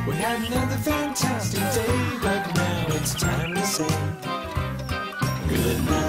We had another fantastic day, but now it's time to say goodnight.